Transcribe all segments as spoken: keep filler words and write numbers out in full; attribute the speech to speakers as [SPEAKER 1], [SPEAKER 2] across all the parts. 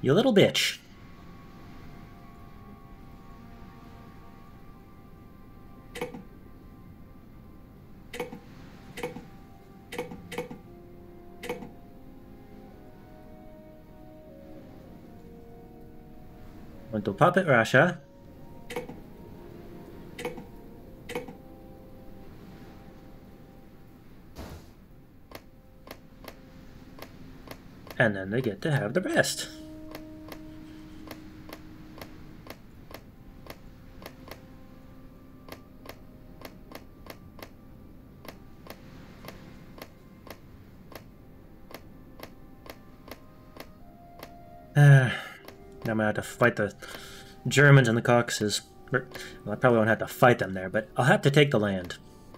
[SPEAKER 1] You little bitch. Want to puppet Russia. And then they get to have the rest. Uh, now I'm gonna have to fight the Germans in the Caucasus. Well, I probably won't have to fight them there, but I'll have to take the land.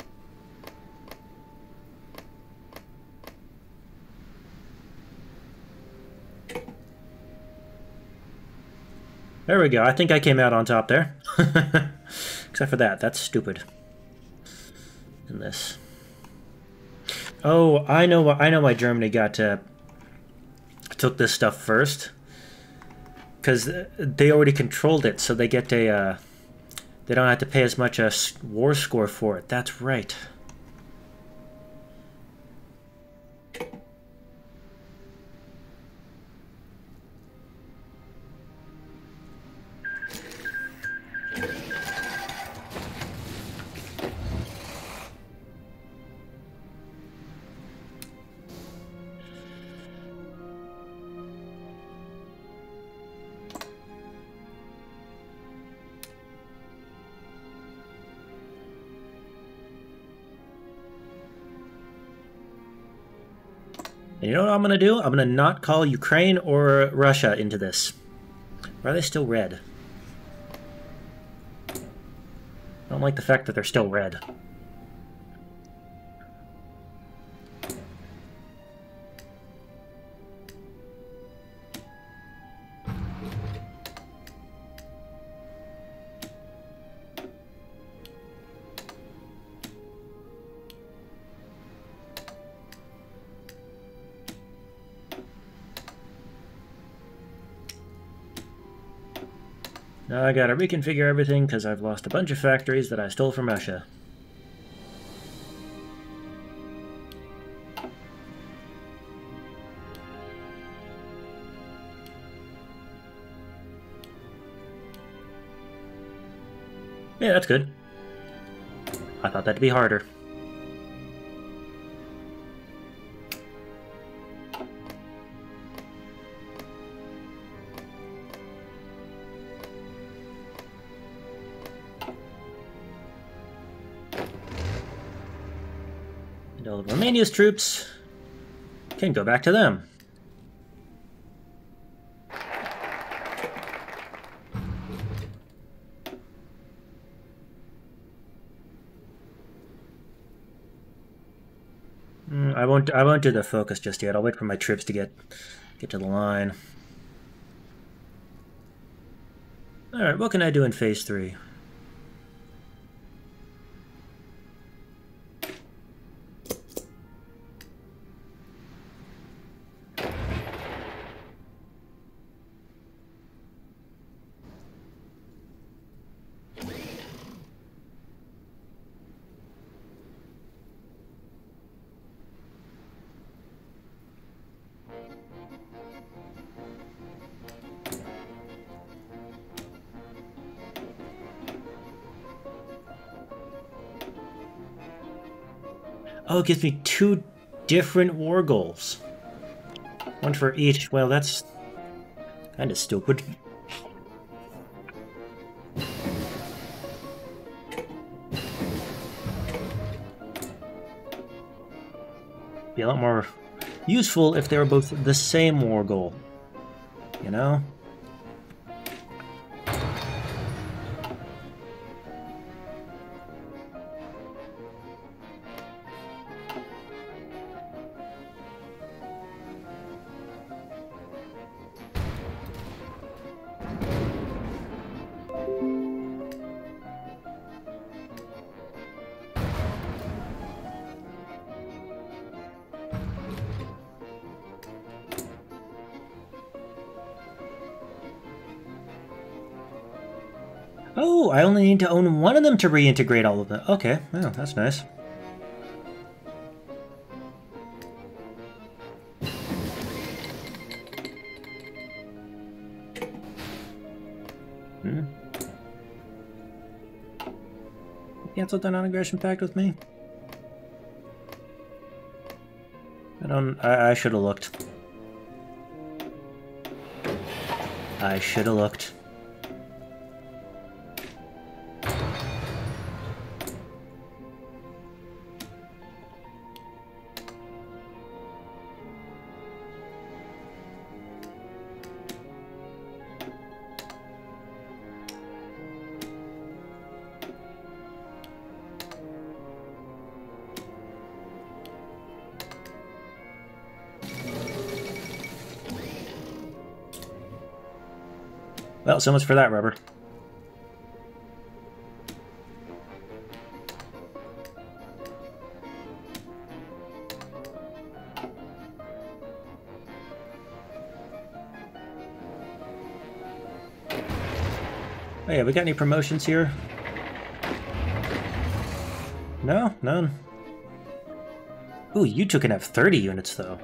[SPEAKER 1] There we go. I think I came out on top there. Except for that. That's stupid. And this. Oh, I know. I know why Germany got to took this stuff first. Because they already controlled it, so they get a. Uh, they don't have to pay as much a war score for it. That's right. And you know what I'm going to do? I'm going to not call Ukraine or Russia into this. Or are they still red? I don't like the fact that they're still red. Now I gotta reconfigure everything because I've lost a bunch of factories that I stole from Russia. Yeah, that's good. I thought that'd be harder. And all of Romania's troops can go back to them. I won't. I won't do the focus just yet. I'll wait for my troops to get get to the line. All right. What can I do in phase three? Oh, it gives me two different war goals. One for each. Well, that's kind of stupid. Be a lot more useful if they were both the same war goal. You know? Oh, I only need to own one of them to reintegrate all of them. Okay, oh, that's nice. Hmm. Cancel the non-aggression pact with me? I don't... I, I should have looked. I should have looked. Well, so much for that rubber. Oh yeah, we got any promotions here? No? None? Ooh, you two can have thirty units, though.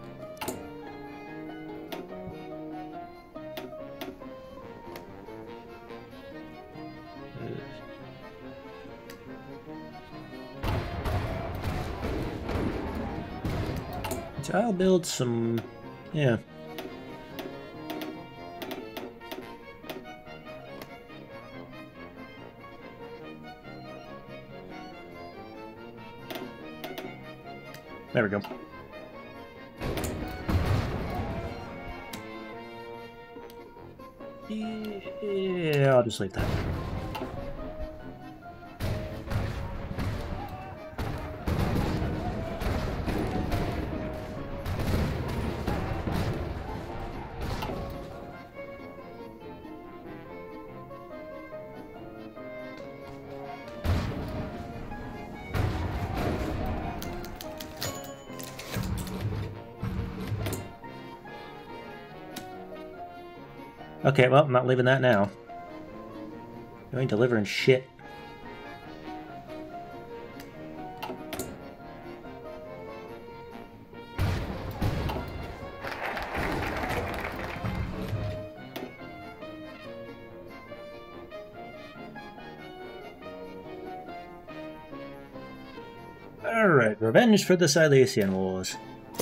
[SPEAKER 1] So I'll build some... yeah. There we go. Yeah, I'll just leave that. Okay, well, I'm not leaving that now. You ain't delivering shit. Alright, revenge for the Silesian Wars.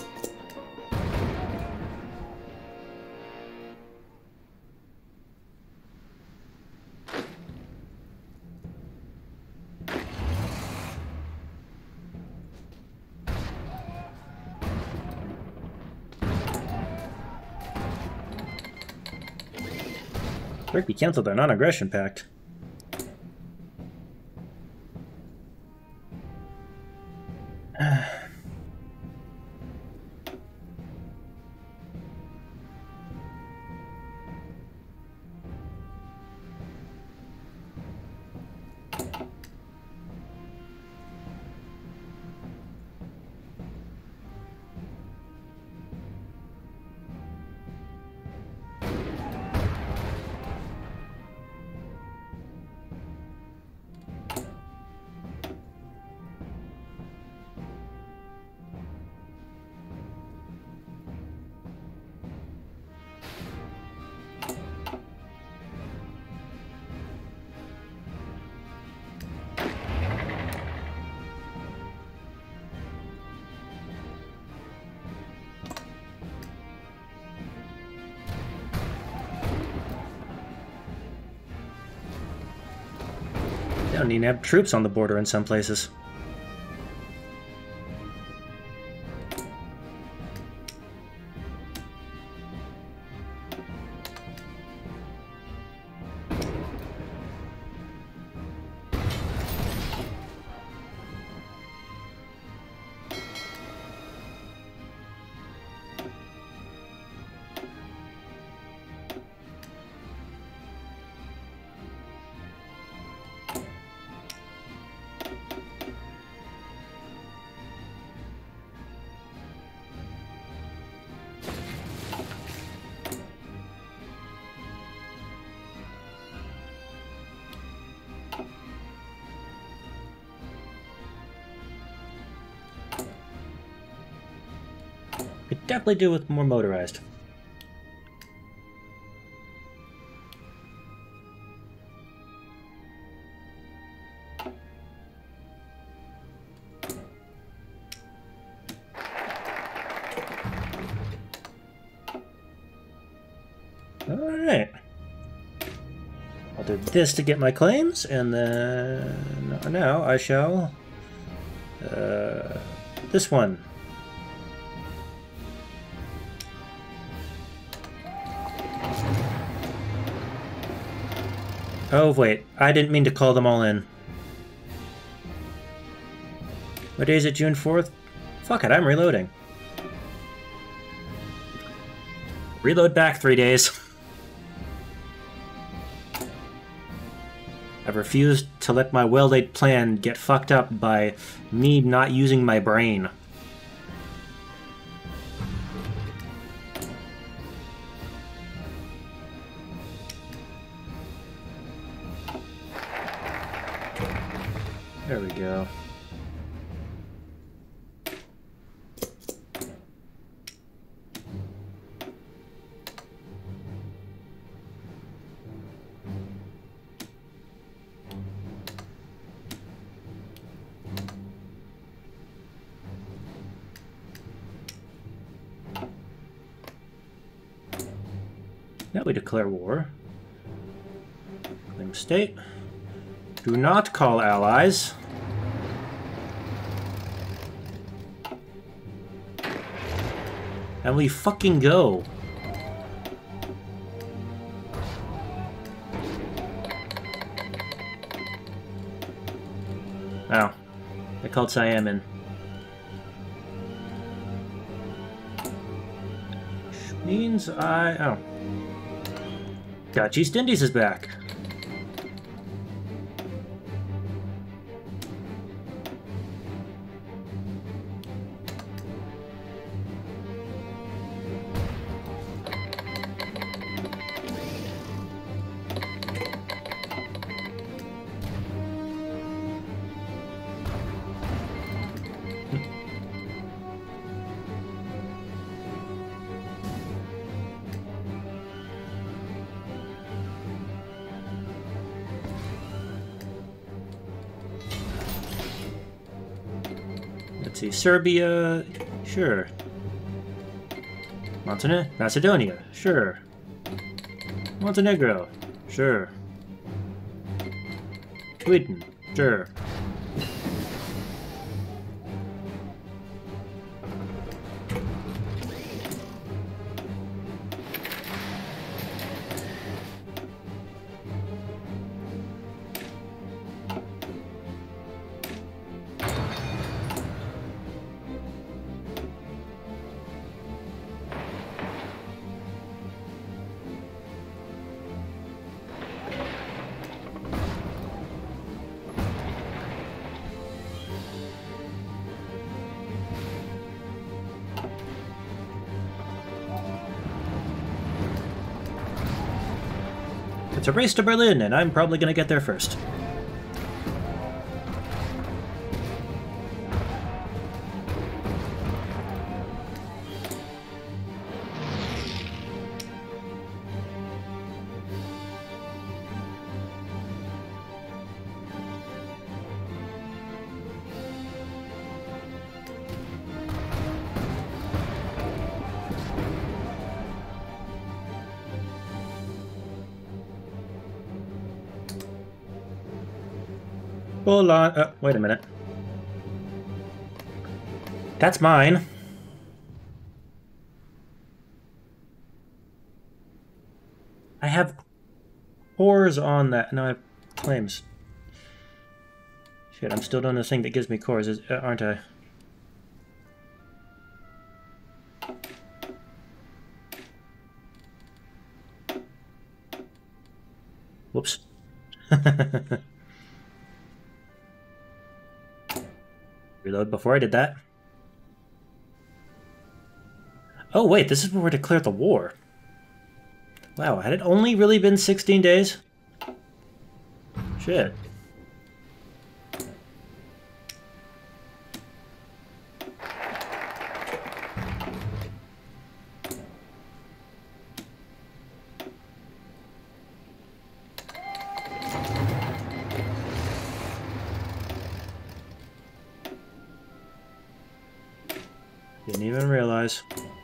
[SPEAKER 1] Turkey canceled their non-aggression pact. I don't even have troops on the border in some places. definitely do with more motorized. Alright. I'll do this to get my claims, and then now I shall... Uh, this one. Oh, wait. I didn't mean to call them all in. What day is it? June fourth? Fuck it, I'm reloading. Reload back three days. I've refused to let my well-laid plan get fucked up by me not using my brain. There we go. Now we declare war. Claim state. Do not call allies. And we fucking go. Oh. I called Siam in. Which means I... oh. Dutch East Indies is back. Let's see, Serbia, sure. Montenegro, Macedonia, sure. Montenegro, sure. Sweden, sure. It's a race to Berlin, and I'm probably gonna get there first. Hold on. Uh, wait a minute. That's mine. I have cores on that. No, I have claims. Shit, I'm still doing this thing that gives me cores, aren't I? Whoops. Reload before I did that. Oh wait, this is where we declared the war. Wow, had it only really been sixteen days? Shit. Didn't even realize.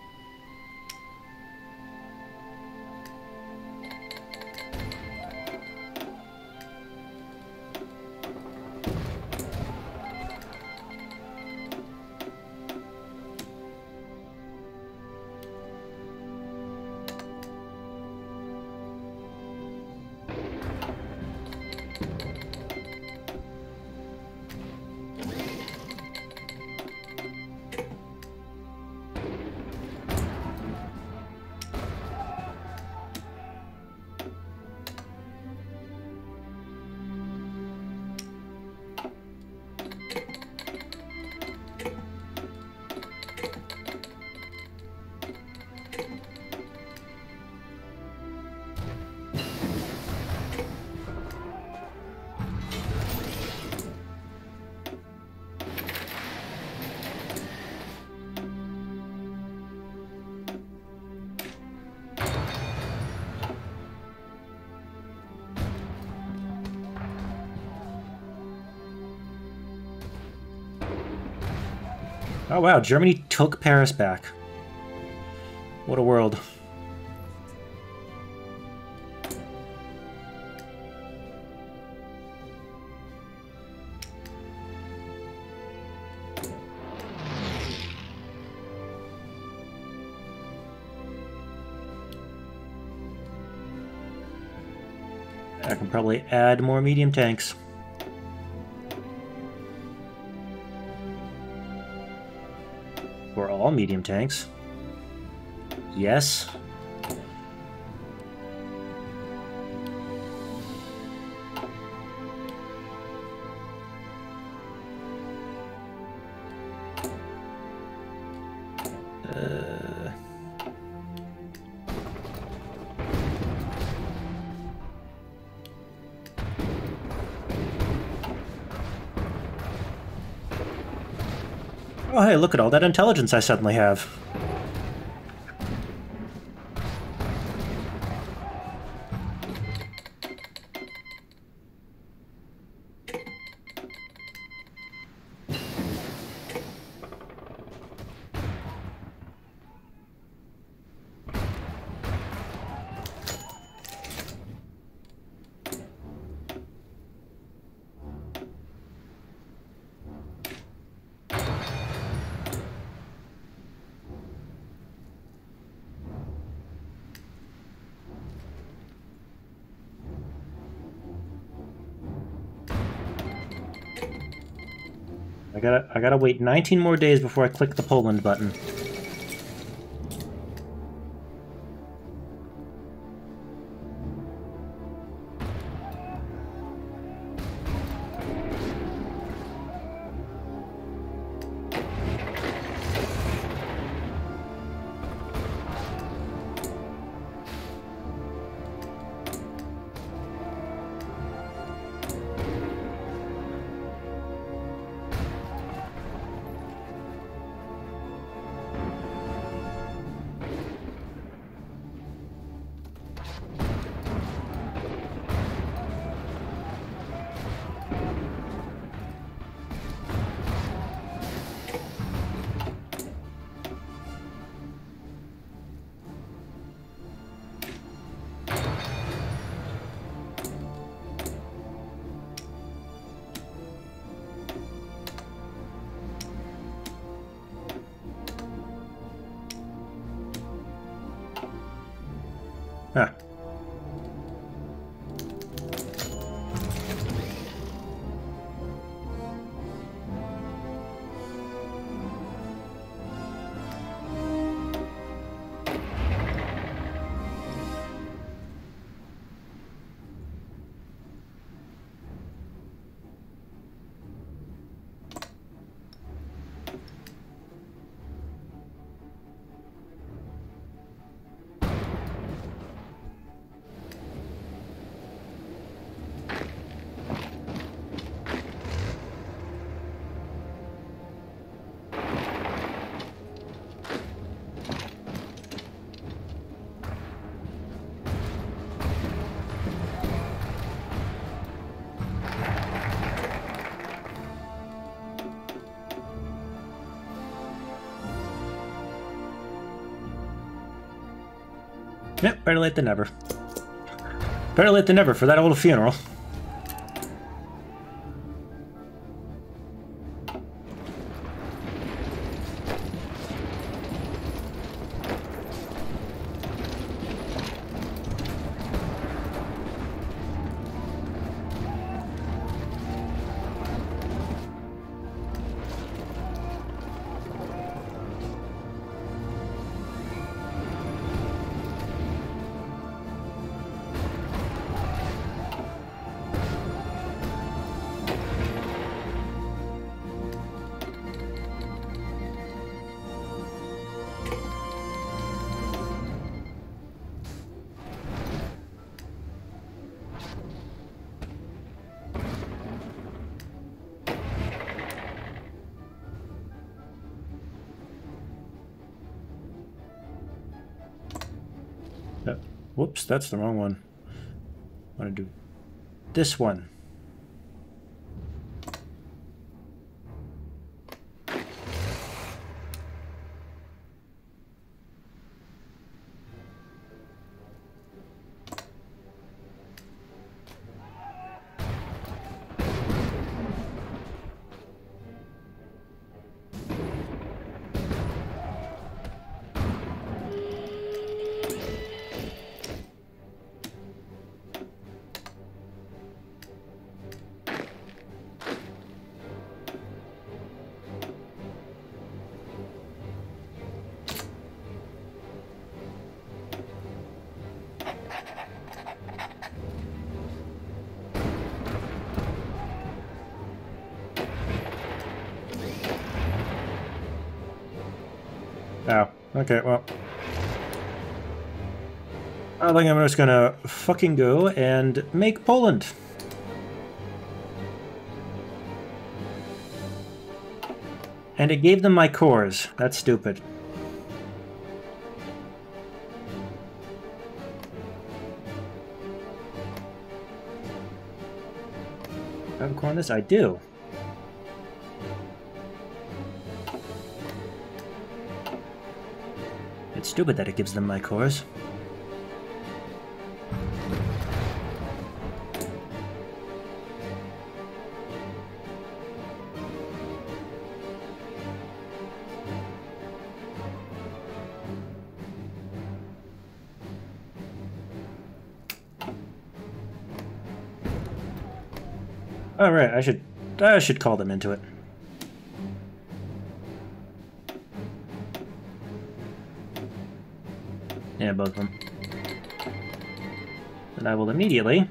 [SPEAKER 1] Oh wow, Germany took Paris back. What a world. I can probably add more medium tanks. Or all medium tanks. Yes. Uh... Oh hey, look at all that intelligence I suddenly have. I gotta, I gotta wait nineteen more days before I click the Poland button. Huh. Yep, better late than never. Better late than never for that old funeral. Uh, whoops, that's the wrong one. I want to do this one. Oh, okay, well. I think I'm just gonna fucking go and make Poland. And it gave them my cores. That's stupid. Do I have a core on this? I do. It's stupid that it gives them my cores. All right, I should I should call them into it. Yeah, both of them. And I will immediately...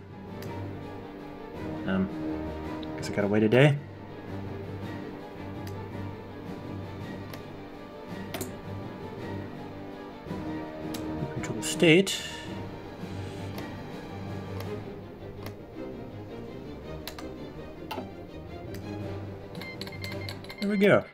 [SPEAKER 1] Um, guess I gotta wait a day. Control the state. There we go.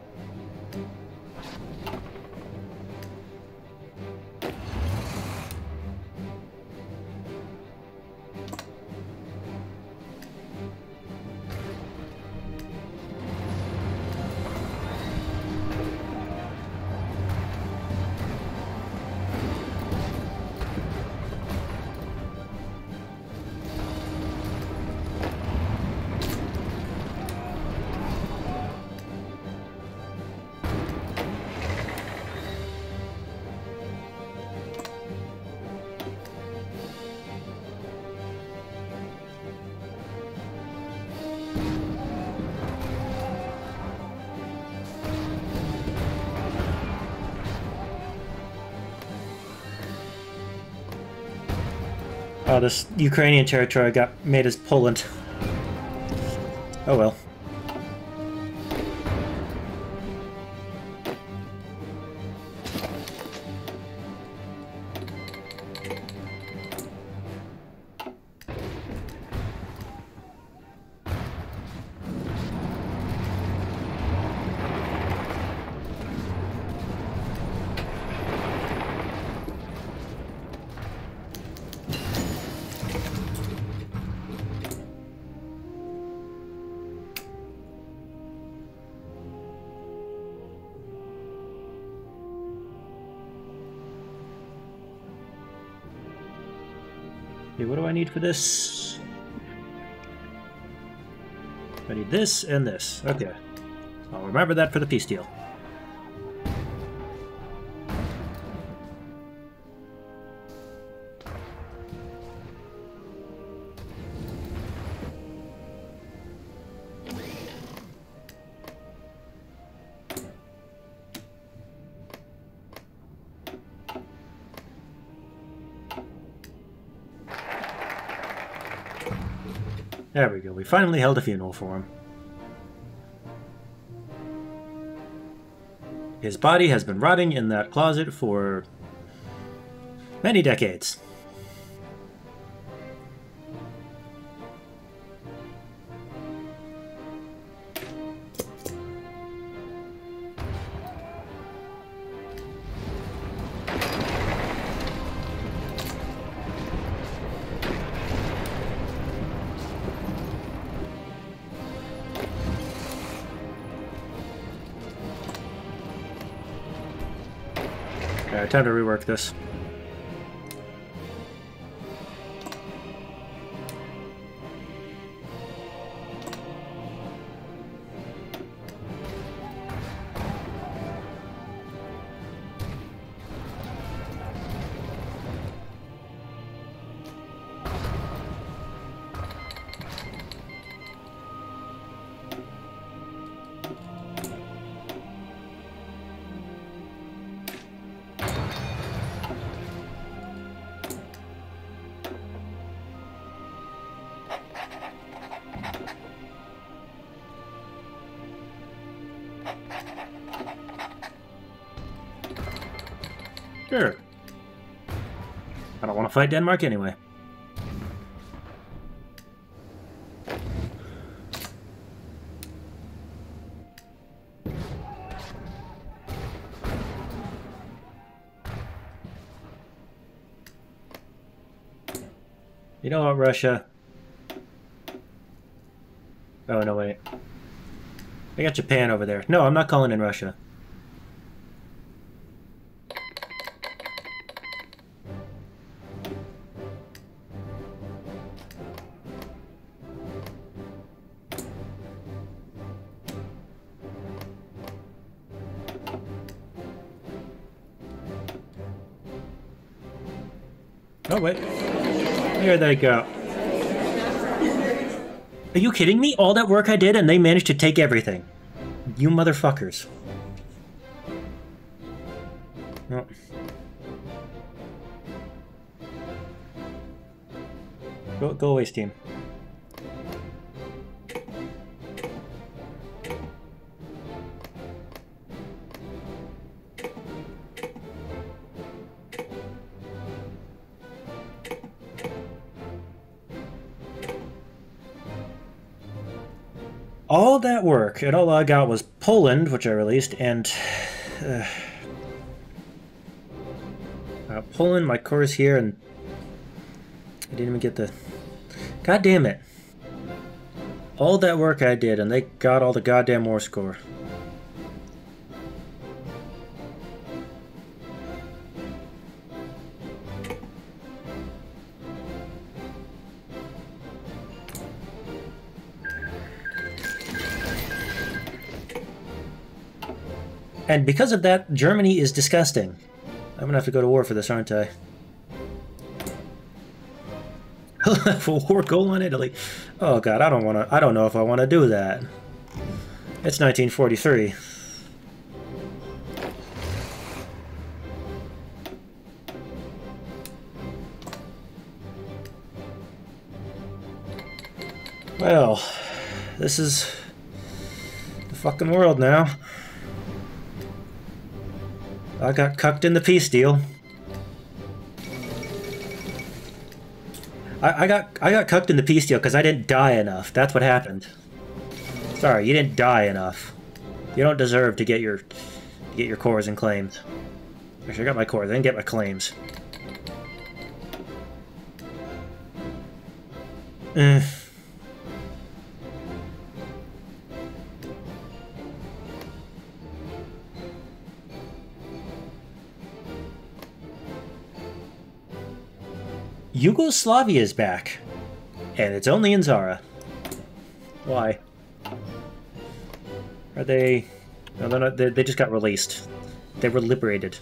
[SPEAKER 1] Oh, this Ukrainian territory got made as Poland. Oh well. Okay, what do I need for this? I need this and this. Okay. I'll remember that for the peace deal. There we go. We finally held a funeral for him. His body has been rotting in that closet for many decades. Alright, time to rework this. Sure. I don't want to fight Denmark anyway. You know what, Russia? Oh, no, wait. I got Japan over there. No, I'm not calling in Russia. Oh, wait. There they go. Are you kidding me? All that work I did and they managed to take everything. You motherfuckers. Oh. Go, go away, Steam. All that work, and all I got was Poland, which I released, and... Uh, uh, Poland, my course here, and... I didn't even get the... God damn it. All that work I did, and they got all the goddamn war score. And because of that, Germany is disgusting. I'm gonna have to go to war for this, aren't I? For war goal on Italy. Oh god, I don't wanna I don't know if I wanna do that. It's nineteen forty-three. Well, this is the fucking world now. I got cucked in the peace deal. I, I got I got cucked in the peace deal because I didn't die enough. That's what happened. Sorry, you didn't die enough. You don't deserve to get your get your cores and claims. Actually, I got my cores. I didn't get my claims. Eh. Yugoslavia is back. And it's only in Zara. Why? Are they... No, they're not, they, they just got released. They were liberated.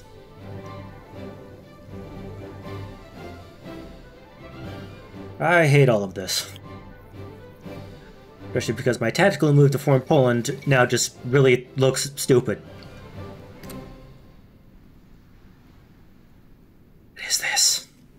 [SPEAKER 1] I hate all of this. Especially because my tactical move to form Poland now just really looks stupid. What is this?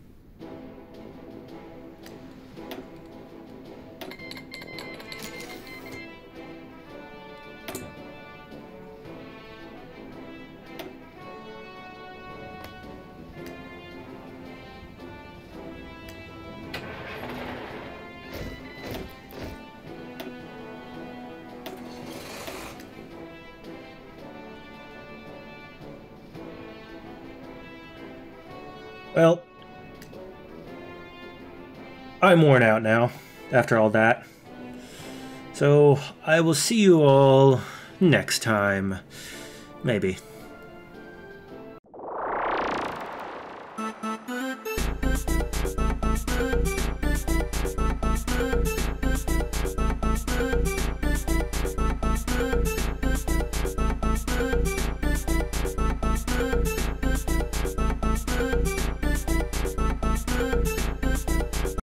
[SPEAKER 1] Well, I'm worn out now, after all that. So, I will see you all next time. Maybe.